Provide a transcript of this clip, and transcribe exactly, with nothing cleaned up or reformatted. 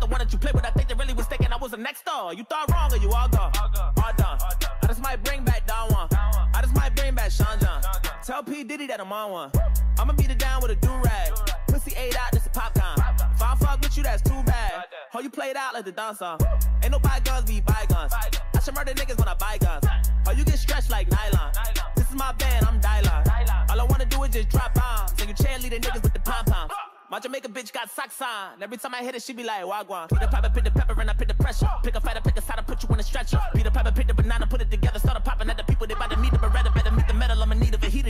one that you played with, I think they really was thinking I was the next star. You thought wrong or you all gone, all done. I just might bring back Don Juan. I just might bring back Sean John. Tell P. Diddy that I'm on one. I'ma beat it down with a do-rag. Pussy ate out, this a popcorn. If I fuck with you, that's too bad. How you played out like the dance song. Ain't no bygones, be bygones. I should murder niggas when I buy guns. How you get stretched like nylon. This is my band, I'm Dylon. All I wanna do is just drop bombs. And you cheerleader niggas with the pom-poms. My Jamaica bitch got socks on. Every time I hit it, she be like, wagwan. Peter Piper, pick the pepper, and I pick the pressure. Pick a fighter, pick a side, put you in a stretcher. Peter Piper, pick the banana, put it together, started popping at the people, they about to meet the Beretta. Better meet the metal, I'ma need of a heater.